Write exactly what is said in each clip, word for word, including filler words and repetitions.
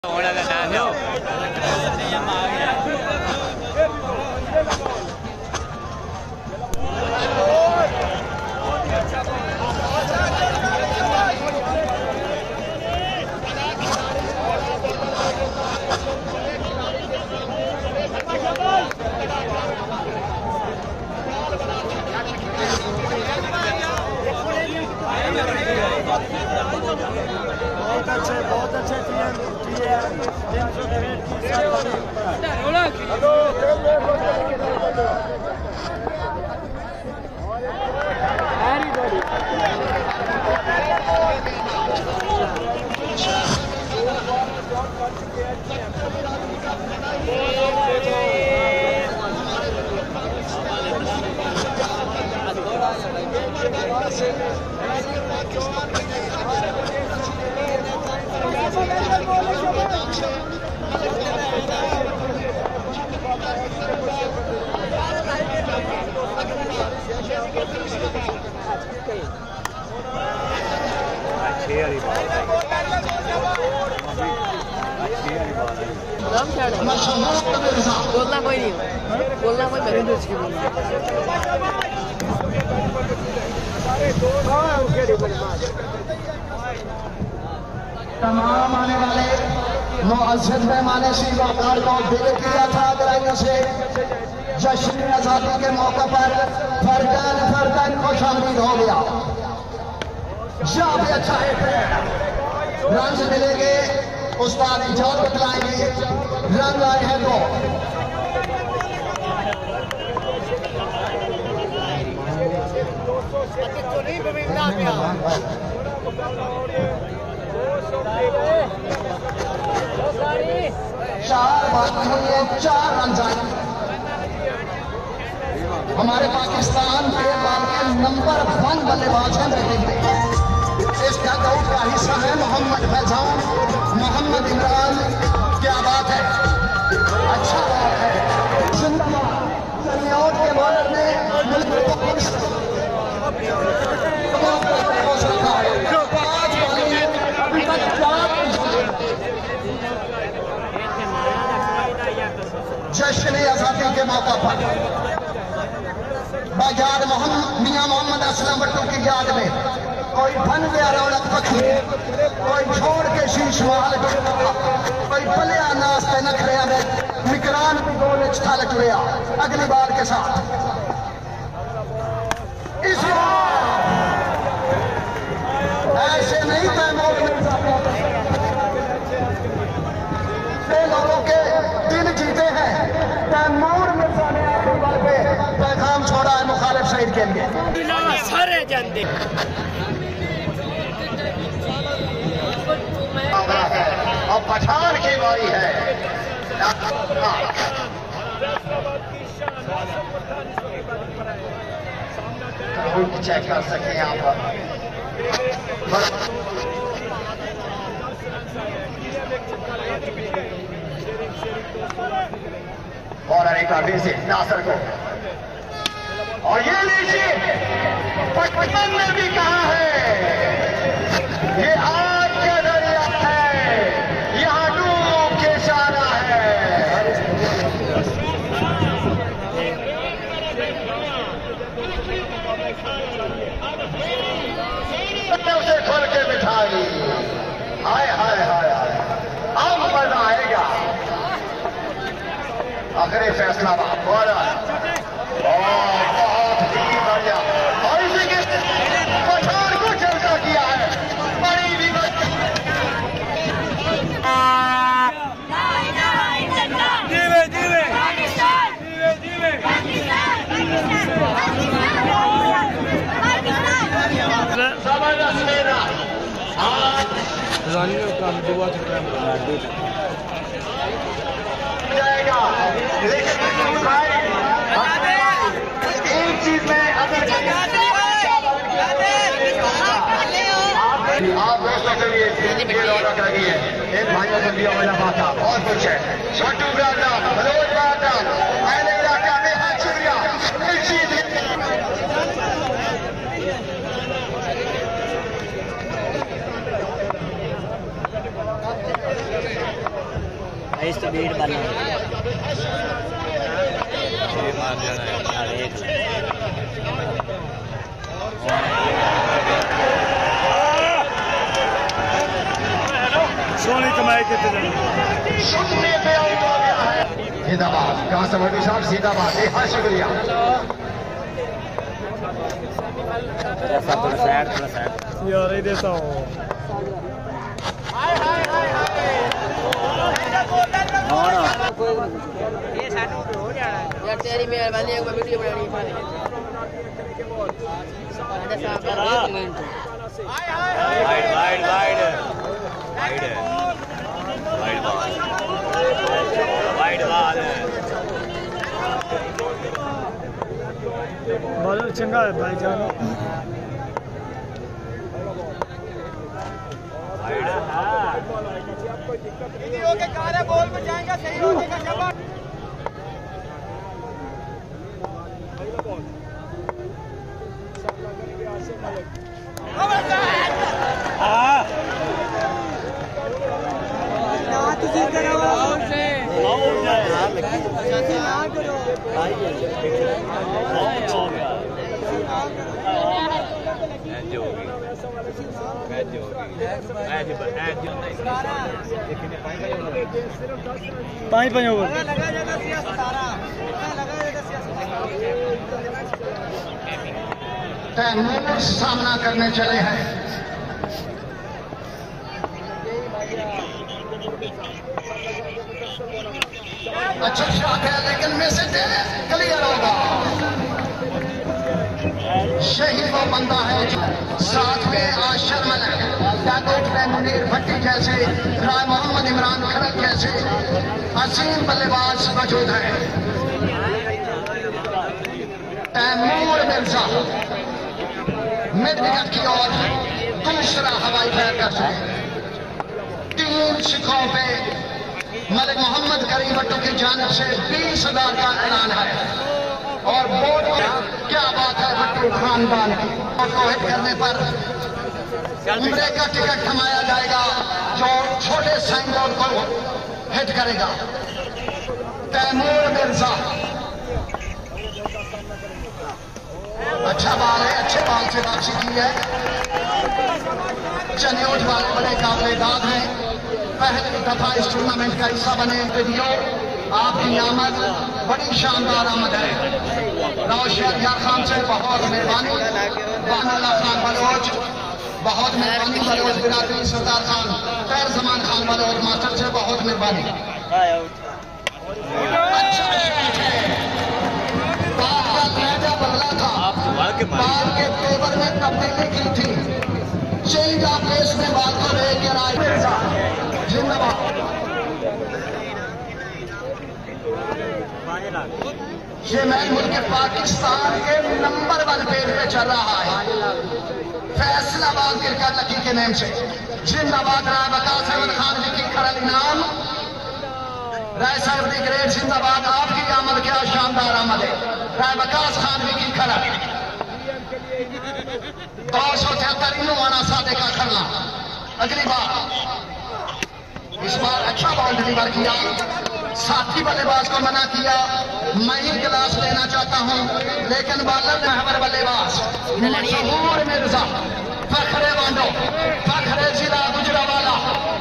Ora da nada. बहुत अच्छे बहुत अच्छे टीम बोलना कोई नहीं बोलना कोई मेरे तमाम आने वाले मुअज़्ज़िज़ मेहमाने सी वाकार को दिल किया था अगराइयों से जश्न आज़ादी के मौके पर फरदान फरदान खुशामदीद हो गया। जहाँ भी अच्छा है रंग मिलेंगे उस्ताद इजाज़त बतलाएंगे रंग आए हैं तो चार बात हुई है, चार रन जाए हमारे पाकिस्तान के बाल के नंबर वन बल्लेबाज हैं बैटिंग में। इस डगआउट का हिस्सा है मोहम्मद फैजान, मोहम्मद इमरान। क्या बात है, अच्छा बात है। जिंदाबाद सन्याउट के बॉलर ने मुल्क को रखा है। अभी तक चार जश्न आजादी के मौका पर बाजार मोहम्मद मियां मोहम्मद असलम भट्टो की याद में कोई बन गया रौनक पक्षी, कोई छोड़ के शीश वाल, कोई पलिया नाश पे नखरिया में निगरान भी गोल छलक गया। अगली बार के साथ इस ऐसे नहीं तैमूर मिर्जा लोगों के दिल जीते हैं। तैमूर मिर्जा ने आखिरी बार पे पैगाम छोड़ा है मुखालिफ शहीद के लिए। सारे जानते अब पठान की बारी है। चेक कर सके यहाँ पर और एक अभी से नासर को और ये लीजिए पटन ने भी कहा है ये आग का दरिया है, यहाँ डूब के जाना है। उसे खोल के बिठाई, हाय हाय हाय हाय, अब मजा आएगा। आखिरी फैसला बोला बहुत ही बढ़िया और इसी के पठान को चर्चा किया है। बड़ी विगत जीवे जीवे जीवे जबरदस्त मेरा जाएगा। लेकिन एक चीज में अगर आप व्यवस्था करिए, ये रौनक लगी है इन भाइयों से दिया वाला बात और कुछ है। छोटू ब्राटा मनोज ब्राटा पहले इलाका में हाथ शुक्रिया इस चीज इस तो भीड़ वाला सोनी कमाई कितने जिंदाबाद कहाँ से मोदी साहब जिंदाबाद हाँ शुक्रिया यार ये देता हूँ यार तेरी मेहरबानी है वीडियो बनानी wide wide wide wide wide wide बादल चंगा है भाई जान वीडियो के कार्य बॉल में जाएगा सही हो जाएगा शाबाश पाँच पाँच ओवर तैमूर सामना करने चले हैं अच्छा शॉट है लेकिन मैसेज क्लियर होगा शहीद वो बंदा है साथ में आशर मलिक मुनीर भट्टी जैसे राय मोहम्मद इमरान खरक जैसे अजीम बल्लेबाज मौजूद हैं तैमूर मिर्जा मिड विकेट की ओर दूसरा हवाई फायर कर चुके तीन सिखों पे मलिक मोहम्मद करीम भट्टू की जानिब से बीस हजार का ऐलान है और बोर्ड क्या बात है भट्टू खानदान की को हिट करने पर उम्रे का टिकट थमाया जाएगा जो छोटे साइन बोर्ड को हिट करेगा तैमूर मिर्जा अच्छा बाल है अच्छे बाल से वापसी की है चनियोट वाले बड़े काबिले दाद हैं पहली दफा इस टूर्नामेंट का हिस्सा बने वीडियो आपकी आमद बड़ी शानदार आमद है नौशाद यार खान से बहुत मेहरबानी बानुल्लाह खान बलोच बहुत मेहरबानी बलोच बिरादरी सरदार खान खैर जमान खान बलोच मास्टर से बहुत मेहरबानी अच्छा बदला था बाल के पेपर में तब्दीली की थी चेंज ऑफ पेस में बाल को लेकर आए जिंदाबाद ये मैच मुल्क पाकिस्तान के नंबर वन पेज पे चल रहा है फैसलाबाद गिरकर लकी के नेम से जिंदाबाद राय वकास अहमद खान जी की खरल इनाम राय साहब दी ग्रेट जिंदाबाद आपकी आमद क्या शानदार आमद है राय वकास खान जी की खरल दो सौ तिहत्तर इनू आना सादे का खरला अगली बार इस बार अच्छा बॉल डिलीवर किया साथी बल्लेबाज को मना किया मैं ही गिलास लेना चाहता हूं लेकिन बालर महवर बल्लेबाज मशहूर मिर्जा फखरे वांडो फखरे जिला गुजरावाला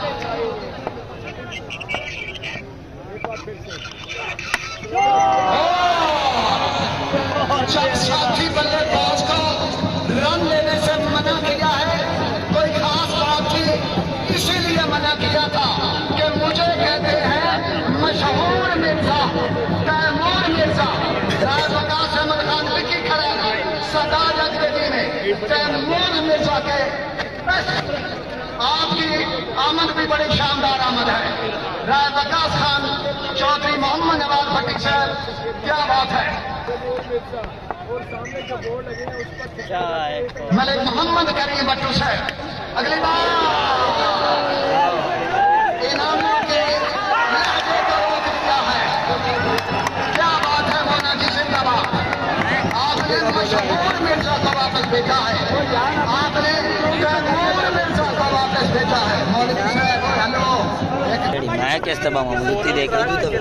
जब साथी बल्लेबाज को रन लेने से मना किया है कोई खास बात थी इसीलिए मना किया था कि मुझे कहते हैं मशहूर मिर्जा तैमूर मिर्जा राय वकास अहमद खान विकी खड़ा सदा जगदेवी में तैमूर मिर्जा के आपकी आमद भी बड़ी शानदार आमद है राय वकास खान चौधरी मोहम्मद नवाज भट्टी साहब क्या बात है मलिक मोहम्मद करीम भट्टू साहब अगली बार इनामों के लहजे को रोक दिया है क्या बात है मोना जी जिंदाबाद आपने मशहूर मिर्जा को वापस भेजा है आपने तैमूर मिर्जा को वापस भेजा है मौलवी साहब हेलो मैं किस तरह जुत्ती देख रही तो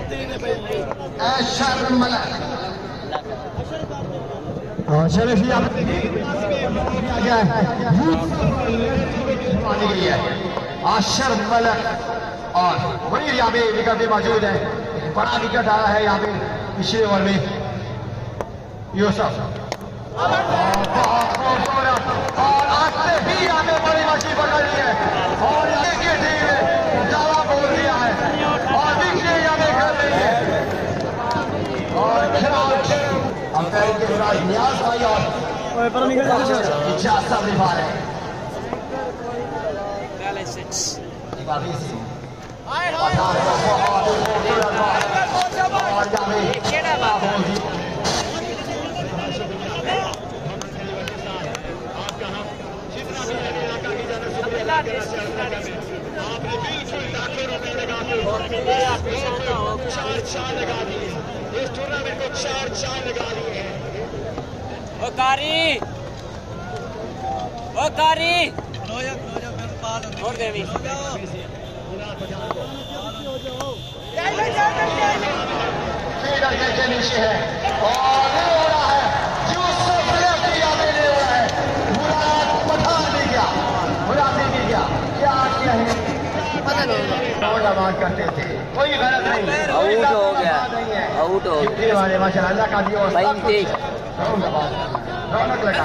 शरीफ आशर मलक और वही यहाँ पे विकेट भी मौजूद है। बड़ा विकेट आया है यहाँ पे पिछले ओवर में यूसुफ और आते ही यहाँ पे बड़ी मछली पकड़ ली है और टीम ने दावा बोल दिया है और विकेट यहाँ पे कर रही है और खिलाड़ी अंपायर के खिलाफ नियाज भाई और इजाजत साहब निभा रहे हैं। इस टूर्नामेंट को चार चार लगा दिए हैं। ओ कारी ओ कारी और देवी फील्डर के नीचे है और नहीं हो रहा है यूसुफ लेफ्ट किया मैंने हो रहा है मुराद पठान भी गया मुराद भी गया क्या किया है पता नहीं नमाज करते थे कोई गलत नहीं आउट हो गया आउट हो गया वाले माशाल्लाह का दिया और रौनक लगा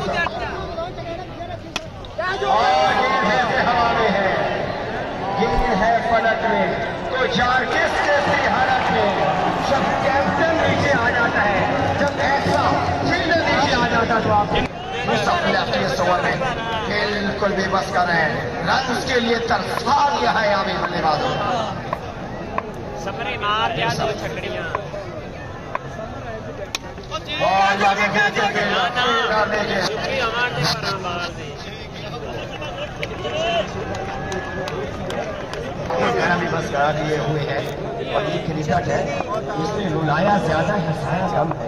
और गेंद है हवा में है गेंद है फलक में तो चार किस कैसी हालत में जब कैप्टन नीचे आ जाता है जब ऐसा फील्डर नीचे आ जाता तो आप इस ओवर में बिल्कुल बेबस कर रहे हैं रन के लिए तरसा दिया है यहाँ भी बल्लेबाजों सपने मार दिया दो छकड़ियां और आगे खेलते हुए डालने के हमारे पर बाहर से भी बस करा दिए हुए हैं और ये क्रिकेट है इसमें रुलाया ज्यादा हंसाया कम है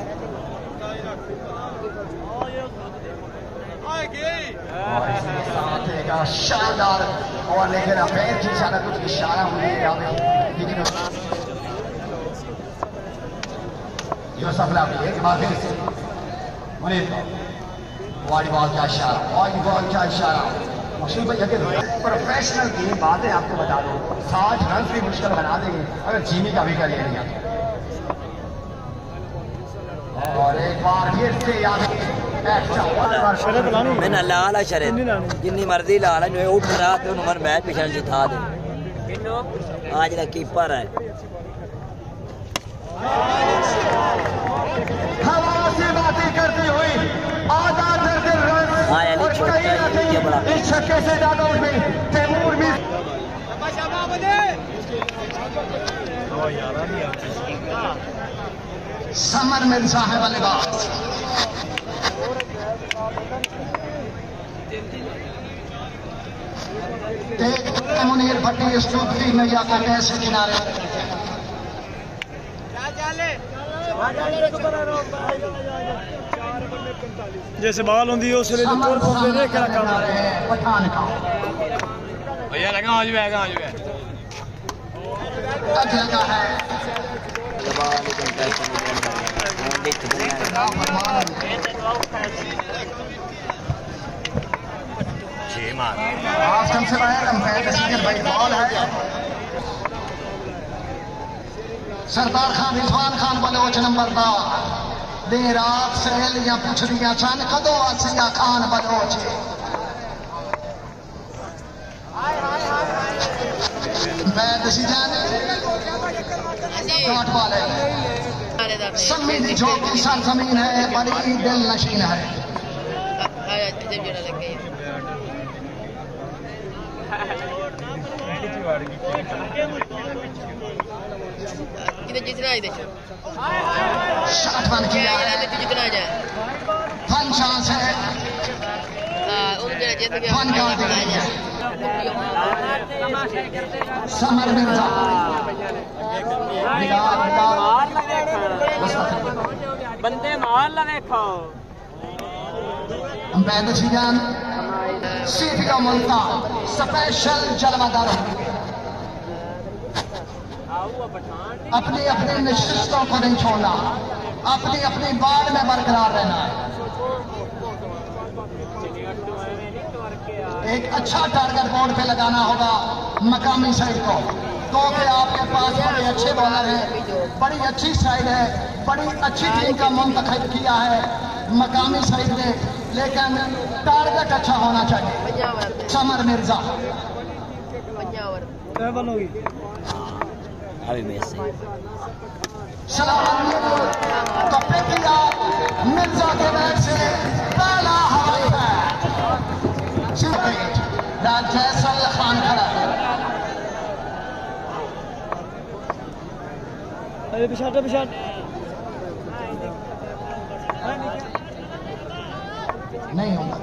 और इसके साथ एक शानदार और लेकिन अफेयर की इशारा कुछ इशारा हुई है लेकिन यूसुफ लाभी एक बार फिर से मुनीर वाली बॉल का इशारा वाली बॉल का इशारा मुश्किल भाई अगर प्रोफेशनल की बातें आपको बता दो साठ रन भी मुश्किल बना देंगे अगर जीमी का भी कर लिया और एक बार फिर से याद मैंने लाल शरद जिन्नी मर्जी लाल है उठ रहा तो उन्होंने मैच पिछले जिता दे आज का कीपर है हवा से बातें करती हुई आधा दर्जन रन और कहीं ना कहीं इस छक्के से ज्यादा उनमें तैमूर भी समर मिर्जा है बल्लेबाज देखते मुनीर भट्टी इस चौथी मैया का कैसे किनारे जैसे बाल होंगी उससे जो तोड़ फोड़ देने क्या काम है पठान का भैया लगा आज भी आएगा आज भी लगा है आज कम से बाहर अंपायर भाई बॉल है सरदार खान रिजवान खान बलोच नंबर दो देर रात सहेलियां पूछ दिया चन कदो आसिया खान बलोच मैं डिसीजन डॉट बॉल है सम्मी दी जो की सरजमीन है बड़ी दिल नशीन है जितना ही देखो शॉट बन किया है जितना जाए फन चांस है फन कर दिया समर मिर्जा बंदे मार ला देखो बैदशियान सीधी का मुल्ता स्पेशल जलवादार अपनी अपनी निश्चितों को नहीं छोड़ना, अपनी अपनी बाढ़ में बरकरार रहना है। एक अच्छा टारगेट बोर्ड पे लगाना होगा मकामी साइड को, क्योंकि आपके पास बड़े अच्छे बॉलर हैं, बड़ी अच्छी साइड है, बड़ी अच्छी टीम का मुंतखब किया है मकामी साइड ने, लेकिन टारगेट अच्छा होना चाहिए। समर मिर्जा तो किया मिर्जा के बैट से पहला हवाई जैसल खान खड़ा है। अरे पिछाड़ पिछाड़ नहीं होगा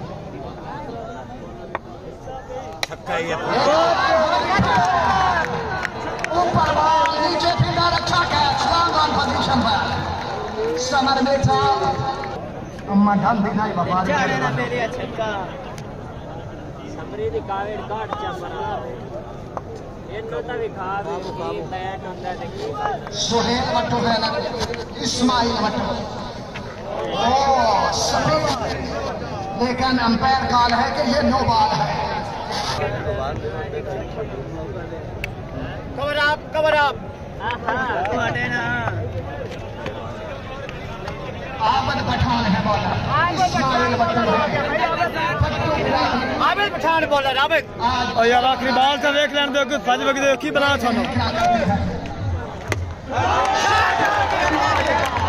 ऊपर बॉल, नीचे फील्डर, अच्छा कैच, लॉन्ग ऑन पोजीशन पर समर मिर्जा। अम्मा ढल भी नहीं बाबा सुहेल मट्टू है ना, इस्माइल मट्टू, ओ सही, लेकिन अंपायर कॉल है कि ये नो बॉल है। Cover up, cover up. Abid Pathan है बॉलर, इस्माइल मट्टू आबिद पठान बॉलर आबिद। और यार आखिरी बाल से देख लेने दो, कुछ फज वगैरह की बना था।